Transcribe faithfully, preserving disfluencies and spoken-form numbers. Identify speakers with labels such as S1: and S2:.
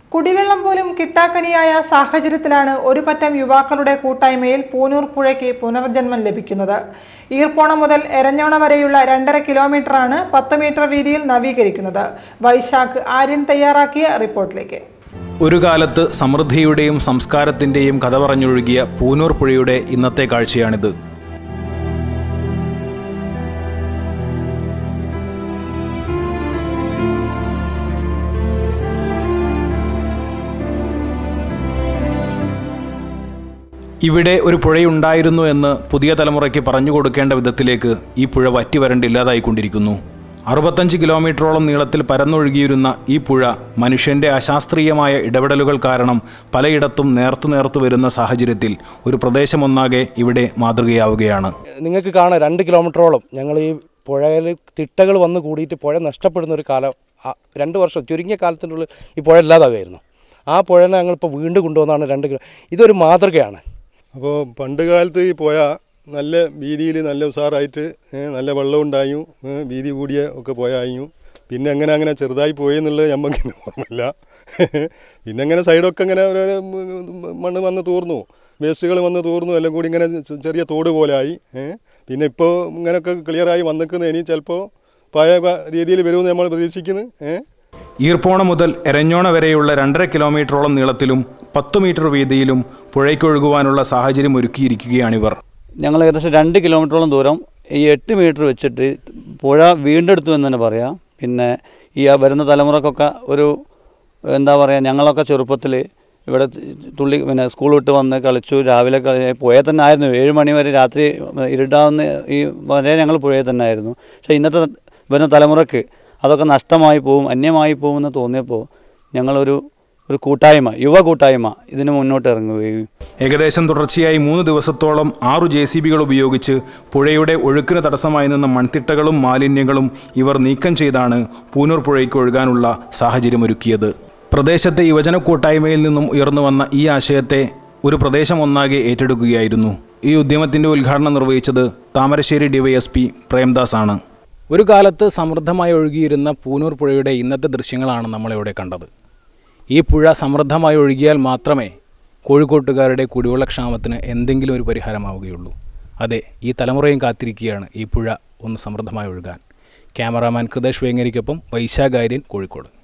S1: കുടിവെള്ളം പോലും കിട്ടാക്കനിയായ സാഹചര്യത്തിലാണ് ഒരു പറ്റം യുവാക്കളുടെ കൂട്ടായ്മയിൽ പൂനൂർ പുഴയ്ക്ക് പുനർജന്മം ലഭിക്കുന്നത്. ഈർപ്പോണം മുതൽ എരഞ്ഞോണ വരെയുള്ള രണ്ടര കിലോമീറ്ററാണ് പത്ത് മീറ്റർ വീതിയിൽ നവീകരിക്കുന്നത്. വൈശാഖ് ആര്യൻ തയ്യാറാക്കിയ റിപ്പോർട്ടിലേക്ക്.
S2: ഒരു കാലത്ത് സമൃദ്ധിയുടെയും സംസ്കാരത്തിന്റെയും കഥ പറഞ്ഞൊഴുകിയ പൂനൂർ പുഴയുടെ ഇന്നത്തെ കാഴ്ചയാണിത്. ഇവിടെ ഒരു പുഴയുണ്ടായിരുന്നു എന്ന് പുതിയ തലമുറയ്ക്ക് പറഞ്ഞു കൊടുക്കേണ്ട വിധത്തിലേക്ക് ഈ പുഴ വറ്റി വരണ്ടില്ലാതായിക്കൊണ്ടിരിക്കുന്നു. അറുപത്തഞ്ച് കിലോമീറ്ററോളം നീളത്തിൽ പരന്നൊഴുകിയിരുന്ന ഈ പുഴ മനുഷ്യൻ്റെ അശാസ്ത്രീയമായ ഇടപെടലുകൾ കാരണം പലയിടത്തും നേർത്തു നേർത്തു വരുന്ന സാഹചര്യത്തിൽ ഒരു പ്രദേശമൊന്നാകെ ഇവിടെ മാതൃകയാവുകയാണ്.
S3: നിങ്ങൾക്ക് കാണാം, രണ്ട് കിലോമീറ്ററോളം ഞങ്ങൾ ഈ പുഴയിൽ തിട്ടകൾ വന്ന് കൂടിയിട്ട് പുഴ നഷ്ടപ്പെടുന്ന ഒരു കാലം, രണ്ട് വർഷം ചുരുങ്ങിയ കാലത്തിനുള്ളിൽ ഈ പുഴ ഇല്ലാതാകുമായിരുന്നു. ആ പുഴനെ ഞങ്ങളിപ്പോൾ വീണ്ടും കൊണ്ടുവന്നാണ് രണ്ട് കിലോ. ഇതൊരു മാതൃകയാണ്.
S4: അപ്പോൾ പണ്ട് കാലത്ത് ഈ പുഴ നല്ല വീതിയിൽ നല്ല ഉഷാറായിട്ട് നല്ല വെള്ളം ഉണ്ടായും, വീതി കൂടിയ ഒക്കെ പുഴയായും. പിന്നെ അങ്ങനെ അങ്ങനെ ചെറുതായി പോയെന്നുള്ളത് നമുക്ക് ഓർമ്മയില്ല. പിന്നെ അങ്ങനെ സൈഡൊക്കെ ഇങ്ങനെ ഒരു മണ്ണ് വന്ന് തൂർന്നു, വേസ്റ്റുകൾ വന്ന് തൂർന്നു, എല്ലാം കൂടി ഇങ്ങനെ ചെറിയ തോട് പോലെ ആയി. പിന്നെ ഇപ്പോൾ ഇങ്ങനെയൊക്കെ ക്ലിയറായി വന്നിക്കുന്നതിന് ചിലപ്പോൾ പഴയ രീതിയിൽ വരുമെന്ന് നമ്മൾ പ്രതീക്ഷിക്കുന്നു.
S2: ഈർപ്പോണ മുതൽ എരഞ്ഞോണ വരെയുള്ള രണ്ടര കിലോമീറ്ററോളം നീളത്തിലും പത്ത് മീറ്റർ വീതിയിലും പുഴയ്ക്കൊഴുകുവാനുള്ള സാഹചര്യം ഒരുക്കിയിരിക്കുകയാണിവർ.
S5: ഞങ്ങൾ ഏകദേശം രണ്ട് കിലോമീറ്ററോളം ദൂരം ഈ എട്ട് മീറ്റർ വെച്ചിട്ട് പുഴ വീണ്ടെടുത്തു എന്ന് തന്നെ പറയാം. പിന്നെ ഈ വരുന്ന തലമുറക്കൊക്കെ ഒരു എന്താ പറയുക, ഞങ്ങളൊക്കെ ചെറുപ്പത്തിൽ ഇവിടെ തുള്ളി പിന്നെ സ്കൂൾ വിട്ട് വന്ന് കളിച്ചു, രാവിലെ കളി പുഴയിൽ തന്നെ ആയിരുന്നു. ഏഴ് മണി വരെ രാത്രി ഇരുട്ടാവുന്ന ഈ വരെ ഞങ്ങൾ പുഴയിൽ തന്നെ ആയിരുന്നു. പക്ഷേ ഇന്നത്തെ വരുന്ന തലമുറക്ക് അതൊക്കെ നഷ്ടമായി പോവും, അന്യമായി പോകുമെന്ന് തോന്നിയപ്പോൾ ഞങ്ങളൊരു ഒരു കൂട്ടായ്മ, യുവ കൂട്ടായ്മ ഇതിന് മുന്നോട്ട് ഇറങ്ങുകയും
S2: ഏകദേശം തുടർച്ചയായി മൂന്ന് ദിവസത്തോളം ആറു ജെ സി ബികൾ ഉപയോഗിച്ച് പുഴയുടെ ഒഴുക്കിന് തടസ്സമായി നിന്ന മൺതിട്ടകളും മാലിന്യങ്ങളും ഇവർ നീക്കം ചെയ്താണ് പൂനൂർ പുഴയ്ക്ക് ഒഴുകാനുള്ള സാഹചര്യമൊരുക്കിയത്. പ്രദേശത്തെ യുവജന കൂട്ടായ്മയിൽ നിന്നും ഉയർന്നു വന്ന ഈ ആശയത്തെ ഒരു പ്രദേശം ഒന്നാകെ ഏറ്റെടുക്കുകയായിരുന്നു. ഈ ഉദ്യമത്തിൻ്റെ ഉദ്ഘാടനം നിർവഹിച്ചത് താമരശ്ശേരി ഡിവൈഎസ്പി പ്രേംദാസ് ആണ്. ഒരു കാലത്ത് സമൃദ്ധമായി ഒഴുകിയിരുന്ന പൂനൂർ പുഴയുടെ ഇന്നത്തെ ദൃശ്യങ്ങളാണ് നമ്മളിവിടെ കണ്ടത്. ഈ പുഴ സമൃദ്ധമായി ഒഴുകിയാൽ മാത്രമേ കോഴിക്കോട്ടുകാരുടെ കുടിവെള്ളക്ഷാമത്തിന് എന്തെങ്കിലും ഒരു പരിഹാരമാവുകയുള്ളൂ. അതെ, ഈ തലമുറയും കാത്തിരിക്കുകയാണ് ഈ പുഴ ഒന്ന് സമൃദ്ധമായി ഒഴുകാൻ. ക്യാമറാമാൻ കൃതേഷ് വേങ്ങേരിക്കൊപ്പം വൈശാഖ് ആര്യൻ, കോഴിക്കോട്.